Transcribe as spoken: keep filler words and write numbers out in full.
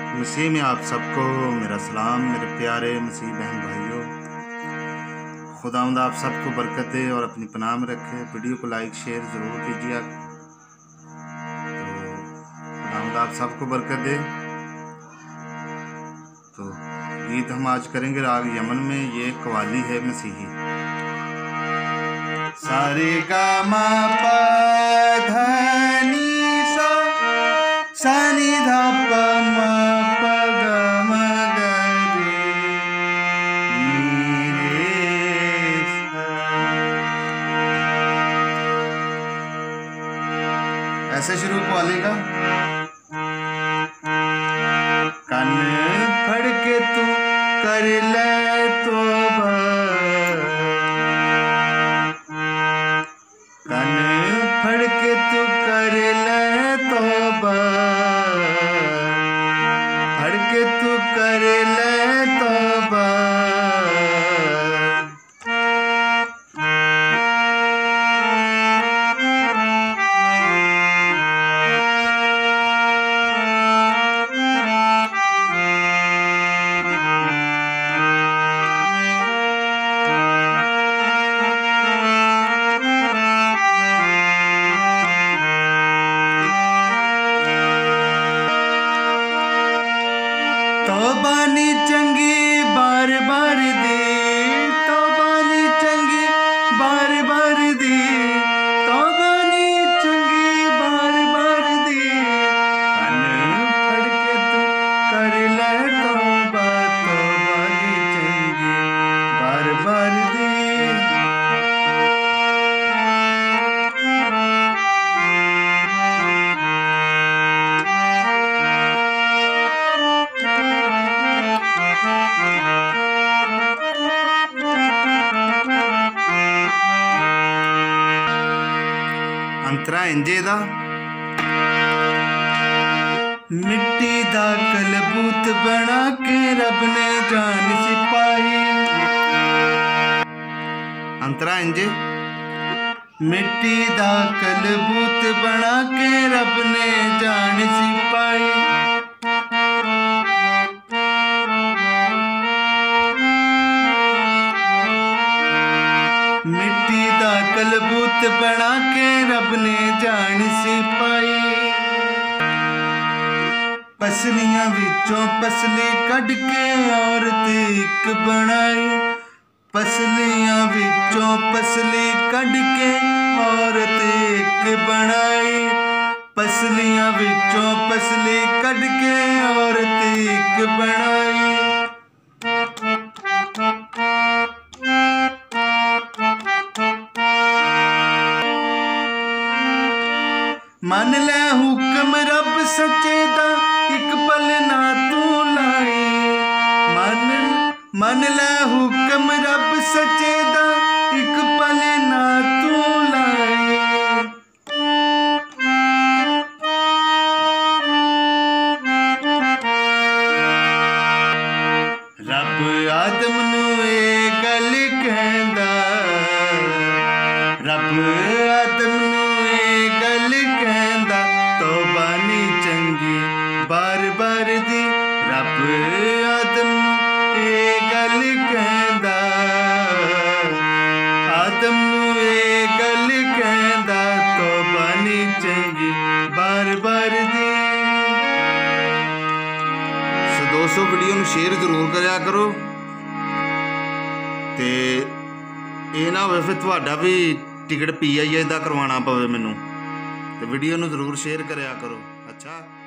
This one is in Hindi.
मसीह में आप सबको मेरा सलाम। मेरे प्यारे मसीह बहन भाइयों, खुदावंद आप सबको बरकत दे और अपनी पनाह में रखे। वीडियो को लाइक शेयर ज़रूर कीजिए, तो खुदावंद आप सबको बरकत दे। तो गीत हम आज करेंगे राग यमन में। ये कवाली है मसीही। सारे गा मा पा धा नी सा सा नी धा पा मा पा गा मा गा रे नी रे सा। ऐसे शुरू कवाली का। कन फड़ के तू कर ले तौबा, कन फड़ के तू कर ले तौबा, फड़ के तू कर ले तौबा। तौबा नी चंगी बार बार दी, तौबा नी चंगी बार बार दी, तौबा नी चंगी बार बार दी। कन फड़ के तू कर ले तौबा, तौबा नी चंगी बार बार दी। अंतरा इंजे दा। मिट्टी दा कलबूत बना के रब ने जान सिपाही। अंतरा इंजे। मिट्टी दा कलबूत बना के रब ने जान सिपाही। मिट्टी दा कलबूत बना के रब ने जान सिपाई। पसलियां विचों पसली कढ़ के औरत एक बनाई, पसलियां विचों पसली कढ़ के औरत एक बनाई, पसलियां विचों पसली कढ़ के औरत एक बनाई। मन ले हुक्म रब सच्चे दा एक पल ना तू लाई। मन मन ले हुक्म रब सच्चे दा एक पल ना तू लाई। रब आदम नू ए गल कहंदा, रब आदम नू ए गल कहंदा, तौबा नी चंगी बार बार दी। रब आदम नू ए गल कहंदा, आदम नू ए गल कहंदा, तौबा नी चंगी बार बार दी। सो दोस्तों वीडियो नू शेयर जरूर करया करो, ते ਇਹ ਨਾ ਹੋਵੇ ਫਿਰ ਤੁਹਾਡਾ ਵੀ ਟਿਕਟ ਪੀ ਆਈ ਦਾ ਕਰਵਾਉਣਾ ਪਵੇ ਮੈਨੂੰ। ਤੇ ਵੀਡੀਓ ਨੂੰ ਜ਼ਰੂਰ ਸ਼ੇਅਰ ਕਰਿਆ ਕਰੋ। ਅੱਛਾ।